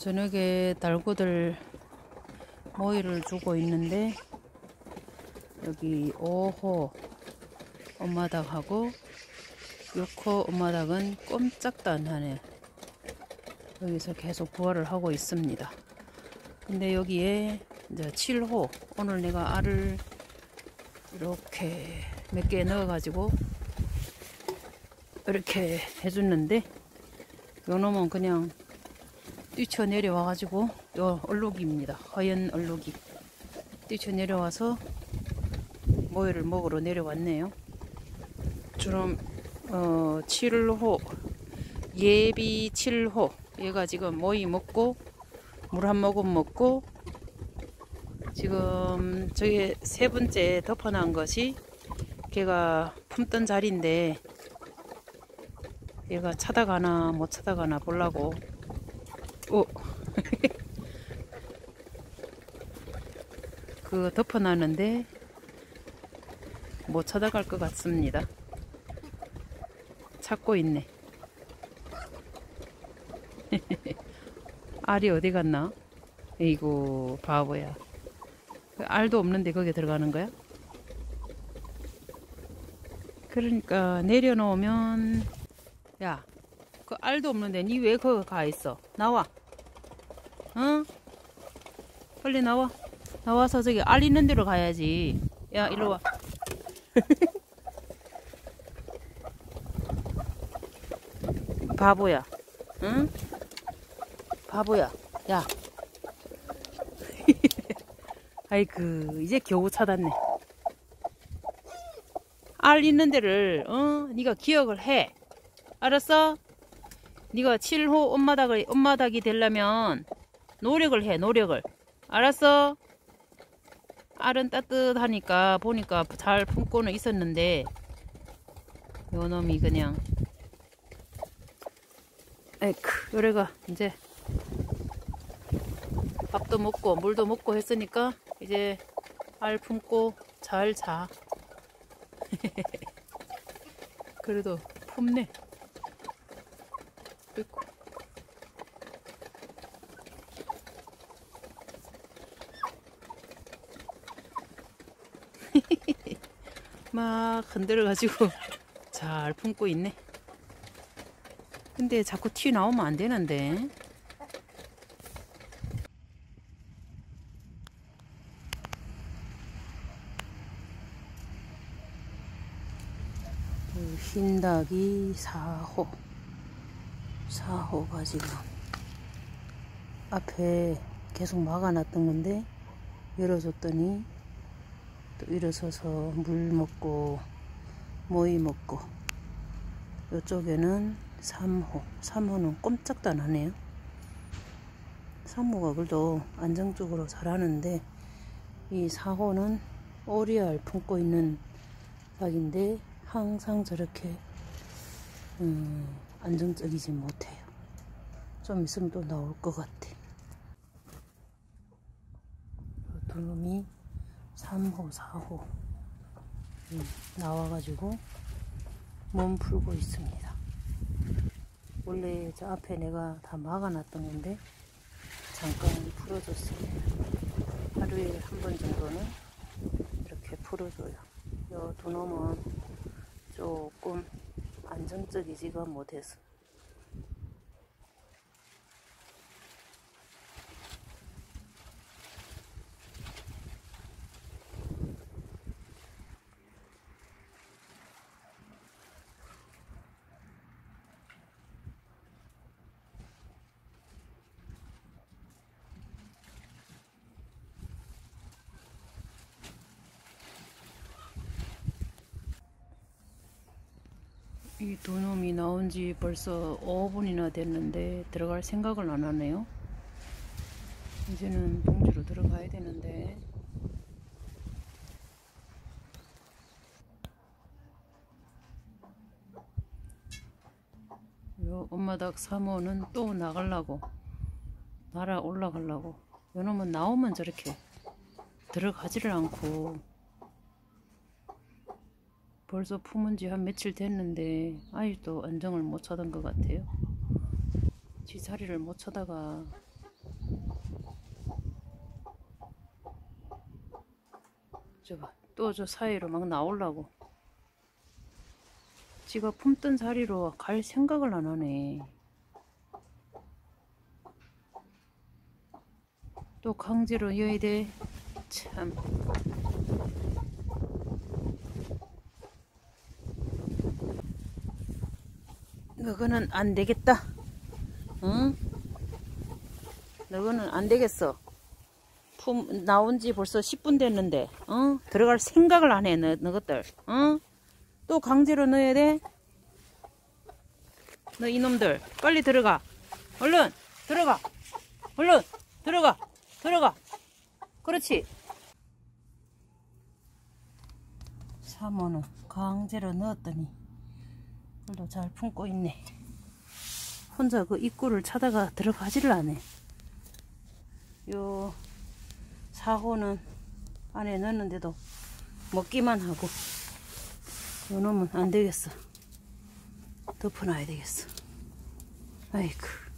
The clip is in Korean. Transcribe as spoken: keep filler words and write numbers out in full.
저녁에 달구들 모이를 주고 있는데 여기 오 호 엄마닭하고 육 호 엄마닭은 꼼짝도 안 하네. 여기서 계속 부화를 하고 있습니다. 근데 여기에 이제 칠 호 오늘 내가 알을 이렇게 몇 개 넣어 가지고 이렇게 해줬는데 요 놈은 그냥 뛰쳐 내려와 가지고 요 얼룩입니다. 하얀 얼룩이 뛰쳐 내려와서 모이를 먹으러 내려왔네요. 좀 어, 칠 호 예비 칠 호 얘가 지금 모이 먹고 물 한 모금 먹고 지금 저기 세 번째 덮어놓은 것이 걔가 품던 자리인데 얘가 찾아가나 못 찾아가나 보려고 오 그 덮어놨는데 못 찾아갈 것 같습니다. 찾고 있네. 알이 어디 갔나? 에이구 바보야. 알도 없는데 거기에 들어가는 거야? 그러니까 내려놓으면 야, 그 알도 없는데 니 왜 거기 가 있어? 나와. 응? 빨리 나와. 나와서 저기 알 있는 데로 가야지. 야, 이리 와. 바보야. 응? 바보야. 야. 아이고, 이제 겨우 찾았네. 알 있는 데를, 어? 네가 기억을 해. 알았어? 네가 칠 호 엄마닭을, 엄마닭이 되려면 노력을 해, 노력을. 알았어? 알은 따뜻하니까 보니까 잘 품고는 있었는데 요 놈이 그냥 에이크 요래가 이제 밥도 먹고 물도 먹고 했으니까 이제 알 품고 잘 자. 그래도 품네. 아이고. 막 흔들어 가지고 잘 품고 있네. 근데 자꾸 튀 나오면 안 되는데. 흰닭이 사 호 사 호가 지금 앞에 계속 막아놨던 건데 열어줬더니 또 일어서서 물 먹고 모이 먹고 이쪽에는 삼 호 삼 호는 꼼짝도 안 하네요. 삼 호가 그래도 안정적으로 잘하는데 이 사 호는 오리알 품고 있는 닭인데 항상 저렇게 음, 안정적이지 못해요. 좀 있으면 또 나올 것 같아. 두 놈이 삼 호, 사 호 음, 나와가지고 몸 풀고 있습니다. 원래 저 앞에 내가 다 막아놨던 건데 잠깐 풀어줬어요. 하루에 한 번 정도는 이렇게 풀어줘요. 이 두 놈은 조금 안정적이지가 못해서 이 두 놈이 나온 지 벌써 오 분이나 됐는데 들어갈 생각을 안 하네요. 이제는 봉지로 들어가야 되는데 요 엄마닭 삼 호는 또 나가려고 날아 올라가려고. 요 놈은 나오면 저렇게 들어가지를 않고 벌써 품은 지 한 며칠 됐는데 아직도 안정을 못 찾은 것 같아요. 지 자리를 못 찾다가 저봐, 또 저 사이로 막 나오려고. 지가 품던 자리로 갈 생각을 안 하네. 또 강제로 여야 돼. 참. 너거는 안 되겠다. 응? 너거는 안 되겠어. 품 나온 지 벌써 십 분 됐는데, 어? 들어갈 생각을 안 해, 너, 너것들. 어? 또 강제로 넣어야 돼? 너 이놈들, 빨리 들어가. 얼른, 들어가. 얼른, 들어가. 들어가. 그렇지. 사모는 강제로 넣었더니, 그래도 잘 품고 있네. 혼자 그 입구를 찾아가 들어가지를 않네. 요 사고는 안에 넣었는데도 먹기만 하고, 요 놈은 안 되겠어. 덮어놔야 되겠어. 아이고.